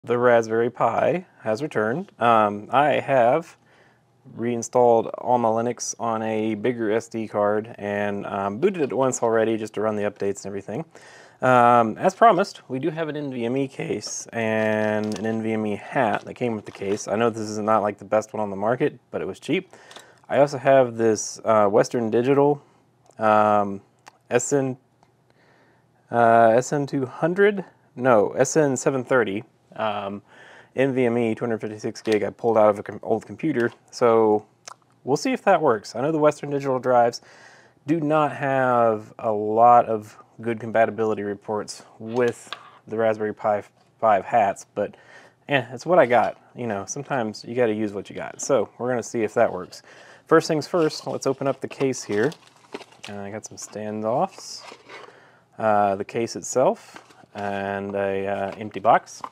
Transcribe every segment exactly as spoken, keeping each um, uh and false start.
The Raspberry Pi has returned. Um, I have reinstalled AlmaLinux on a bigger S D card and um, booted it once already just to run the updates and everything. Um, as promised, we do have an NVMe case and an NVMe hat that came with the case. I know this is not like the best one on the market, but it was cheap. I also have this uh, Western Digital um, S N uh, S N two hundred, no, S N seven thirty. Um, NVMe two fifty-six gig I pulled out of an com old computer, so we'll see if that works. I know the Western Digital drives do not have a lot of good compatibility reports with the Raspberry Pi five hats, but yeah, it's what I got. You know, sometimes you got to use what you got. So we're going to see if that works. First things first, let's open up the case here. Uh, I got some standoffs, uh, the case itself, and a uh, empty box.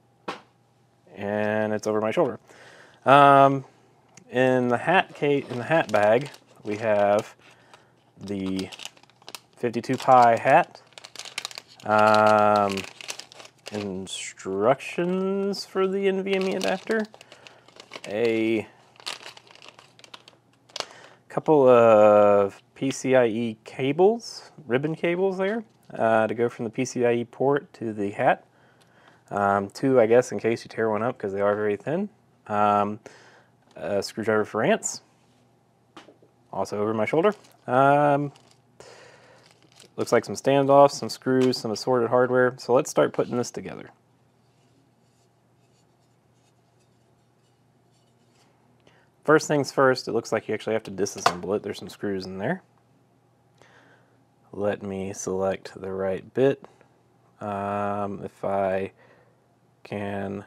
And it's over my shoulder. Um, in the hat case, in the hat bag, we have the fifty-two Pi hat, um, instructions for the NVMe adapter, a couple of P C I E cables, ribbon cables there, uh, to go from the P C I E port to the hat. Um, two, I guess, in case you tear one up because they are very thin. Um, a screwdriver for ants, also over my shoulder. Um, looks like some standoffs, some screws, some assorted hardware. So let's start putting this together. First things first, it looks like you actually have to disassemble it. There's some screws in there. Let me select the right bit. Um, if I can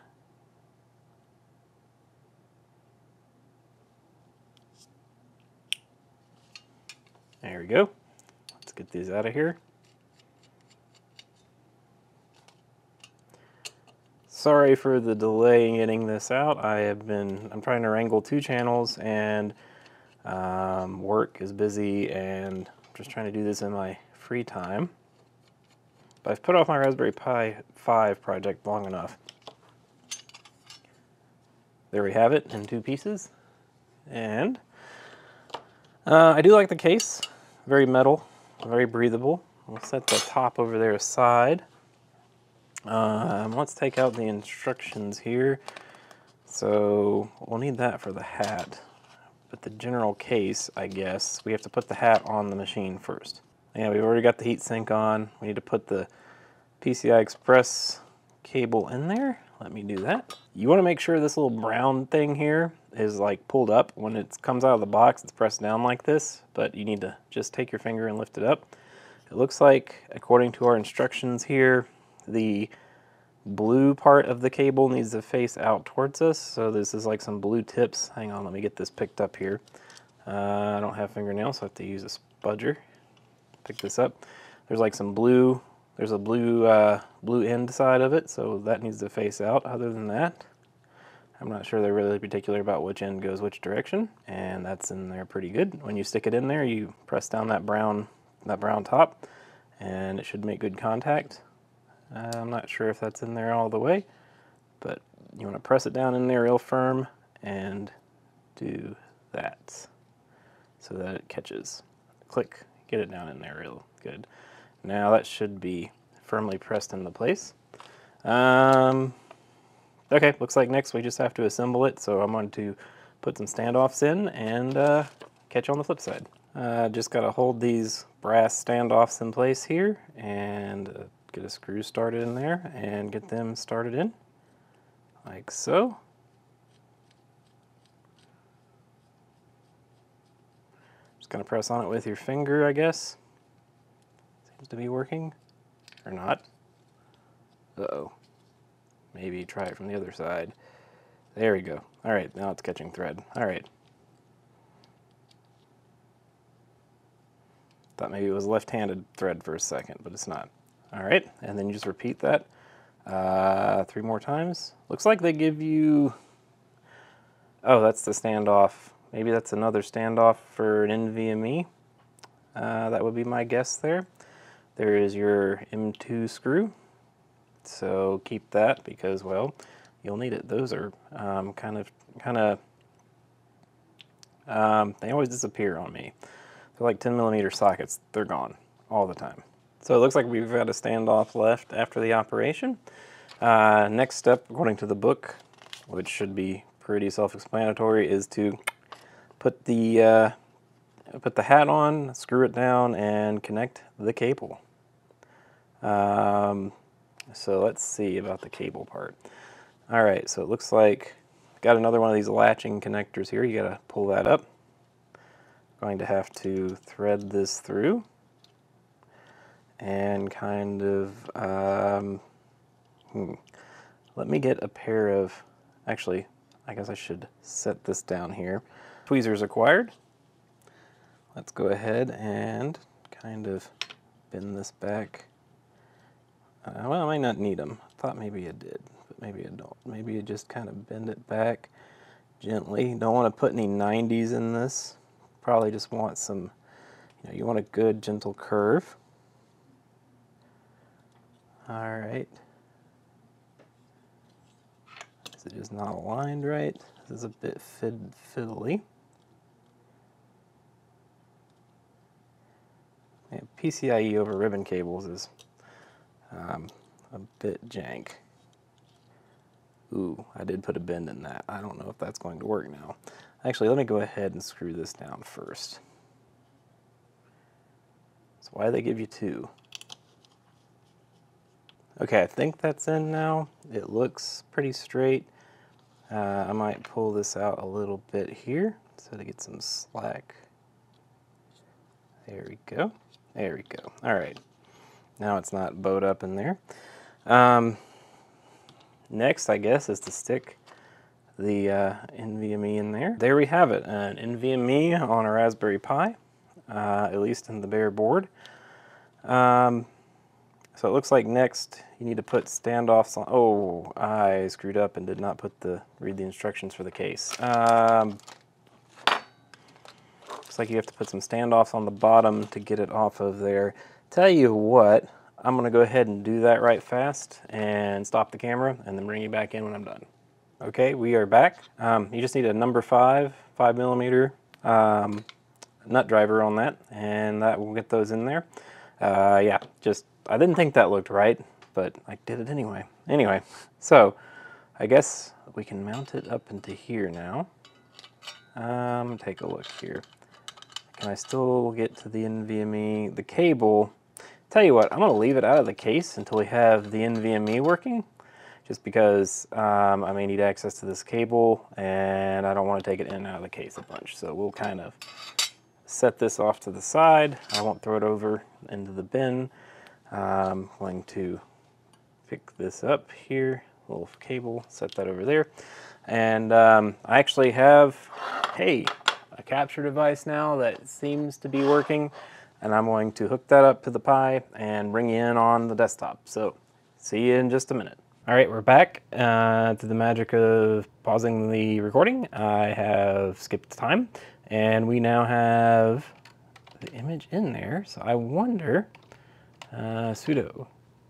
there we go. Let's get these out of here. Sorry for the delay in getting this out. I have been, I'm trying to wrangle two channels and um, work is busy and I'm just trying to do this in my free time. But I've put off my Raspberry Pi five project long enough. There we have it in two pieces. And uh, I do like the case. Very metal, very breathable. We'll set the top over there aside. Um, let's take out the instructions here. So we'll need that for the hat. But the general case, I guess, we have to put the hat on the machine first. Yeah, we've already got the heatsink on. We need to put the P C I Express cable in there. Let me do that. You want to make sure this little brown thing here is like pulled up. When it comes out of the box, it's pressed down like this, but you need to just take your finger and lift it up. It looks like, according to our instructions here, the blue part of the cable needs to face out towards us. So this is like some blue tips. Hang on, let me get this picked up here. Uh, I don't have fingernails, so I have to use a spudger. Pick this up. There's like some blue, there's a blue uh, blue end side of it, so that needs to face out. Other than that, I'm not sure they're really particular about which end goes which direction, and that's in there pretty good. When you stick it in there, you press down that brown, that brown top, and it should make good contact. Uh, I'm not sure if that's in there all the way, but you want to press it down in there real firm and do that so that it catches. Click. Get it down in there real good. Now that should be firmly pressed into place. Um, okay, looks like next we just have to assemble it, so I'm going to put some standoffs in and uh, catch you on the flip side. Uh, just got to hold these brass standoffs in place here and uh, get a screw started in there and get them started in, like so. Just gonna press on it with your finger, I guess. Seems to be working, or not. Uh-oh. Maybe try it from the other side. There we go. All right, now it's catching thread. All right. Thought maybe it was left-handed thread for a second, but it's not. All right, and then you just repeat that uh, three more times. Looks like they give you, oh, that's the standoff. Maybe that's another standoff for an NVMe. Uh, that would be my guess there. There is your M two screw. So keep that because, well, you'll need it. Those are um, kind of, kind of, um, they always disappear on me. They're like ten millimeter sockets. They're gone all the time. So it looks like we've got a standoff left after the operation. Uh, next step, according to the book, which should be pretty self-explanatory, is to put the uh, put the hat on, screw it down, and connect the cable. Um, so let's see about the cable part. All right, so it looks like got another one of these latching connectors here. You gotta pull that up. Going to have to thread this through and kind of um, hmm, let me get a pair of, actually I guess I should set this down here. Tweezers acquired. Let's go ahead and kind of bend this back. Uh, well, I might not need them. I thought maybe I did, but maybe I don't. Maybe you just kind of bend it back gently. Don't want to put any nineties in this. Probably just want some, you know, you want a good gentle curve. All right. Is it just not aligned right? This is a bit fid fiddly. Yeah, P C I E over ribbon cables is um, a bit jank. Ooh, I did put a bend in that. I don't know if that's going to work now. Actually, let me go ahead and screw this down first. So why do they give you two? Okay, I think that's in now. It looks pretty straight. Uh, I might pull this out a little bit here so to get some slack. There we go. There we go. All right. Now it's not bowed up in there. Um, next, I guess, is to stick the uh, NVMe in there. There we have it, an NVMe on a Raspberry Pi, uh, at least in the bare board. Um, so it looks like next you need to put standoffs on. Oh, I screwed up and did not put the read the instructions for the case. Um, looks like you have to put some standoffs on the bottom to get it off of there. Tell you what, I'm gonna go ahead and do that right fast and stop the camera and then bring you back in when I'm done. Okay, we are back. Um, you just need a number five, five millimeter um, nut driver on that, and that will get those in there. Uh, yeah, just, I didn't think that looked right, but I did it anyway. Anyway, so I guess we can mount it up into here now. Um, take a look here. Can I still get to the NVMe, the cable? Tell you what, I'm gonna leave it out of the case until we have the NVMe working. Just because um, I may need access to this cable and I don't want to take it in and out of the case a bunch. So we'll kind of set this off to the side. I won't throw it over into the bin. I'm going to pick this up here, little cable, set that over there. And um, I actually have, hey, a capture device now that seems to be working. And I'm going to hook that up to the Pi and bring you in on the desktop. So see you in just a minute. All right, we're back uh, to the magic of pausing the recording. I have skipped time, and we now have the image in there. So I wonder, uh, sudo.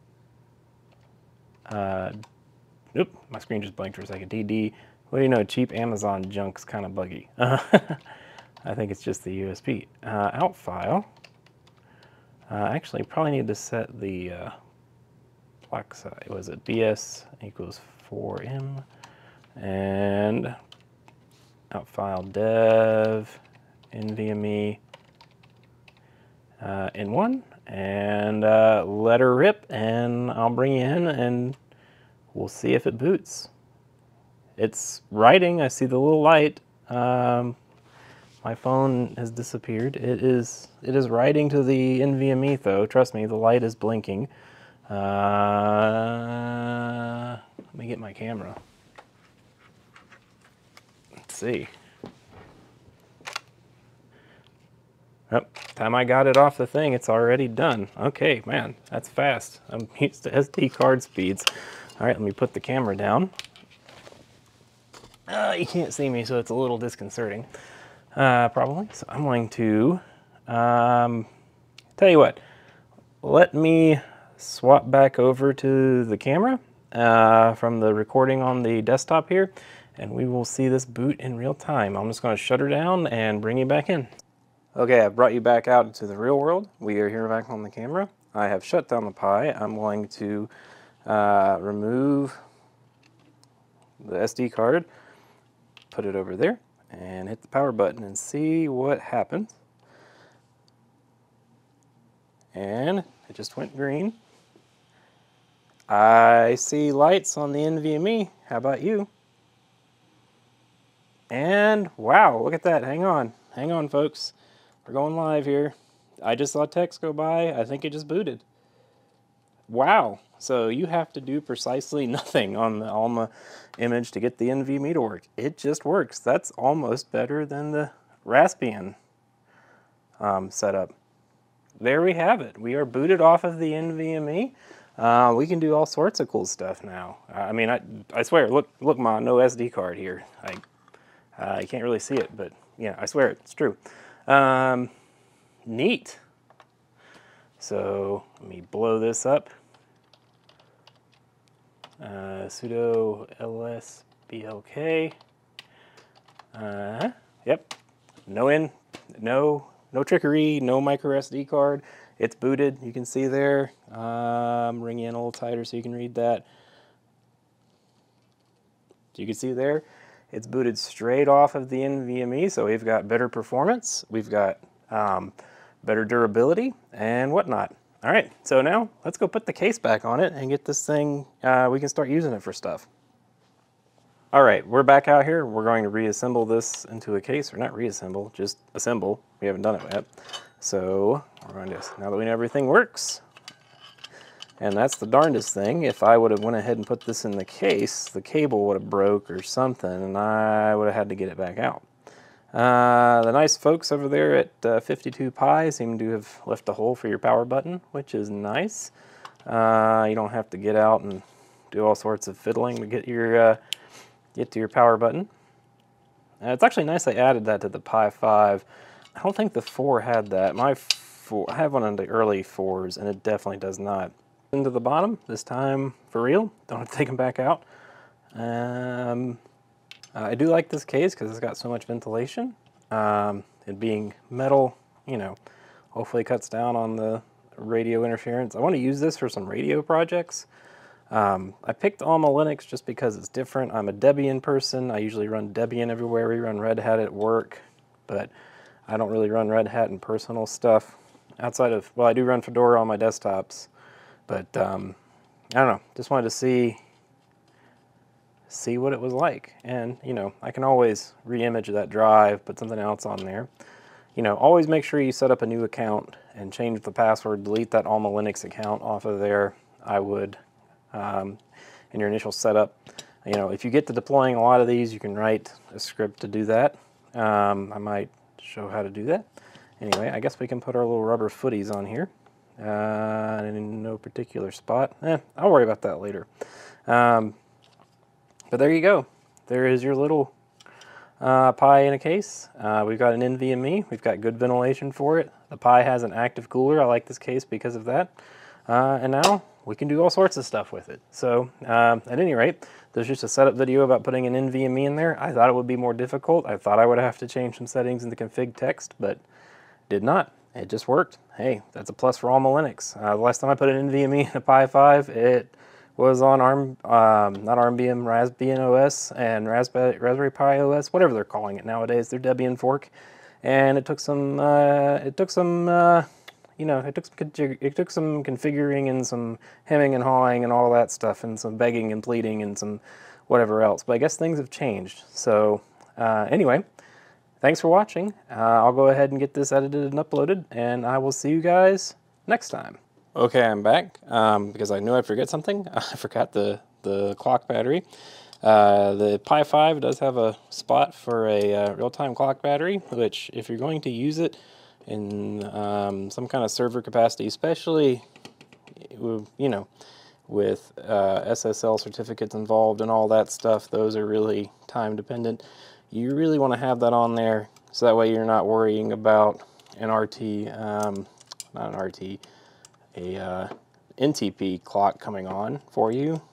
Uh, nope, my screen just blanked for a second. D D, what do you know, cheap Amazon junk's kind of buggy. Uh, I think it's just the U S B. Uh, out file. Uh, actually, probably need to set the uh, block size. Was it B S equals four M and out file dev NVMe uh, in one and uh, let her rip, and I'll bring you in and we'll see if it boots. It's writing. I see the little light. Um, my phone has disappeared. It is it is writing to the NVMe though. Trust me, the light is blinking. Uh, let me get my camera. Let's see. Oh, time I got it off the thing, it's already done. Okay, man, that's fast. I'm used to S D card speeds. All right, let me put the camera down. Uh, you can't see me, so it's a little disconcerting, uh, probably. So I'm going to, um, tell you what, let me swap back over to the camera uh, from the recording on the desktop here, and we will see this boot in real time. I'm just going to shut her down and bring you back in. Okay, I've brought you back out into the real world. We are here back on the camera. I have shut down the Pi. I'm going to uh, remove the S D card, put it over there, and hit the power button and see what happens. And it just went green. I see lights on the NVMe. How about you? And wow, look at that. Hang on. Hang on, folks. We're going live here. I just saw text go by. I think it just booted. Wow. So you have to do precisely nothing on the Alma image to get the NVMe to work. It just works. That's almost better than the Raspbian um, setup. There we have it. We are booted off of the NVMe. Uh, we can do all sorts of cool stuff now. I mean, I, I swear, look, look, Ma, no S D card here. I, uh, you can't really see it, but yeah, I swear it's true. Um, neat. So let me blow this up. Uh, sudo lsblk. Uh, yep. No in, no. No trickery, no micro S D card. It's booted. You can see there. Um, bring you in a little tighter so you can read that. So you can see there, it's booted straight off of the NVMe. So we've got better performance, we've got um, better durability, and whatnot. All right, so now let's go put the case back on it and get this thing. Uh, we can start using it for stuff. All right, we're back out here. We're going to reassemble this into a case, or not reassemble, just assemble. We haven't done it yet. So we're going to, now that we know everything works, and that's the darndest thing, if I would have went ahead and put this in the case, the cable would have broke or something, and I would have had to get it back out. Uh, the nice folks over there at uh, fifty-two Pi seem to have left a hole for your power button, which is nice. Uh, you don't have to get out and do all sorts of fiddling to get your uh, get to your power button. Uh, it's actually nice they added that to the Pi five. I don't think the four had that. My four, I have one of the early fours, and it definitely does not. Into the bottom, this time for real. Don't have to take them back out. Um, I do like this case because it's got so much ventilation. Um, it being metal, you know, hopefully cuts down on the radio interference. I want to use this for some radio projects. Um, I picked AlmaLinux just because it's different. I'm a Debian person. I usually run Debian everywhere. We run Red Hat at work, but I don't really run Red Hat in personal stuff. Outside of, well, I do run Fedora on my desktops, but um, I don't know. Just wanted to see see what it was like. And, you know, I can always re-image that drive, put something else on there. You know, always make sure you set up a new account and change the password, delete that AlmaLinux account off of there. I would. Um, in your initial setup. You know, if you get to deploying a lot of these, you can write a script to do that. Um, I might show how to do that. Anyway, I guess we can put our little rubber footies on here. Uh, in no particular spot. Eh, I'll worry about that later. Um, but there you go. There is your little uh, Pi in a case. Uh, we've got an NVMe. We've got good ventilation for it. The Pi has an active cooler. I like this case because of that. Uh, and now we can do all sorts of stuff with it. So um, at any rate, there's just a setup video about putting an NVMe in there. I thought it would be more difficult. I thought I would have to change some settings in the config text, but did not. It just worked. Hey, that's a plus for AlmaLinux. Uh, the last time I put an NVMe in a Pi five, it was on ARM, um, not ARM B M, Raspbian O S and Raspberry, Raspberry Pi O S, whatever they're calling it nowadays. They're Debian fork, and it took some. Uh, it took some. Uh, You know, it took some it took some configuring and some hemming and hawing and all that stuff, and some begging and pleading and some whatever else. But I guess things have changed. So uh, anyway, thanks for watching. Uh, I'll go ahead and get this edited and uploaded, and I will see you guys next time. Okay, I'm back um, because I knew I'd forget something. I forgot the the clock battery. Uh, the Pi five does have a spot for a uh, real-time clock battery, which if you're going to use it in um, some kind of server capacity, especially, you know, with uh, S S L certificates involved and all that stuff, those are really time dependent. You really want to have that on there so that way you're not worrying about an R T, um, not an R T, a uh, N T P clock coming on for you.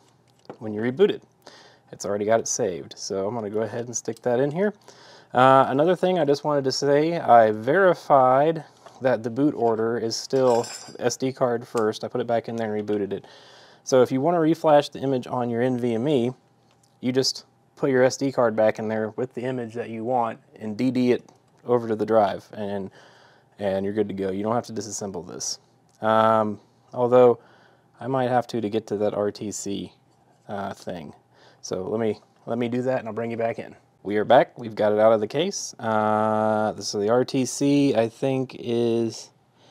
when you reboot it. It's already got it saved, so I'm going to go ahead and stick that in here. Uh, another thing I just wanted to say, I verified that the boot order is still S D card first. I put it back in there and rebooted it. So if you want to reflash the image on your NVMe, you just put your S D card back in there with the image that you want and D D it over to the drive, and and you're good to go. You don't have to disassemble this. Um, although I might have to to get to that R T C uh, thing. So let me let me do that, and I'll bring you back in. We are back. We've got it out of the case. Uh, so the R T C, I think, is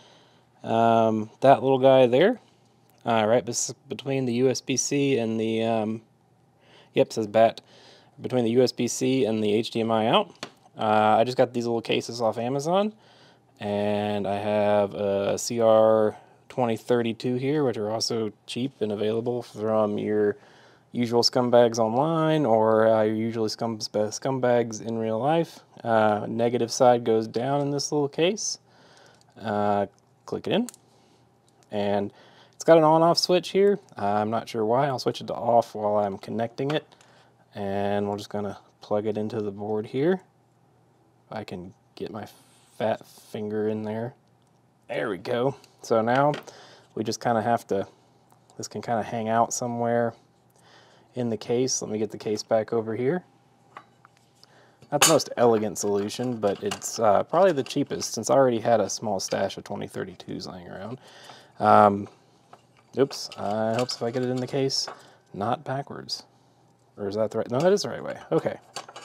um, that little guy there, uh, right between the U S B C and the um, yep, it says B A T, between the U S B C and the H D M I out. Uh, I just got these little cases off Amazon, and I have a C R twenty thirty-two here, which are also cheap and available from your usual scumbags online, or uh, your usually scum scumbags in real life. Uh, negative side goes down in this little case. Uh, click it in, and it's got an on-off switch here. Uh, I'm not sure why. I'll switch it to off while I'm connecting it, and we're just gonna plug it into the board here. If I can get my fat finger in there. There we go. So now we just kind of have to, this can kind of hang out somewhere in the case. Let me get the case back over here. Not the most elegant solution, but it's uh, probably the cheapest, since I already had a small stash of twenty thirty-twos laying around. Um, oops, I hope if I get it in the case, not backwards. Or is that the right, no, that is the right way. Okay.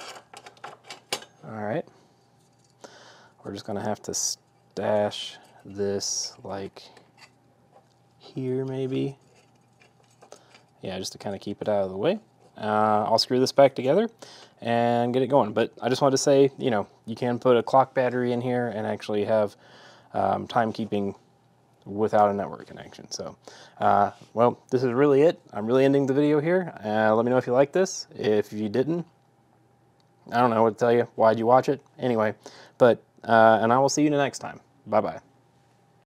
All right. We're just gonna have to stash this like here maybe. Yeah, just to kind of keep it out of the way. Uh, I'll screw this back together and get it going. But I just wanted to say, you know, you can put a clock battery in here and actually have um, timekeeping without a network connection. So, uh, well, this is really it. I'm really ending the video here. Uh, let me know if you like this. If you didn't, I don't know what to tell you. Why'd you watch it? Anyway, but, uh, and I will see you the next time. Bye-bye.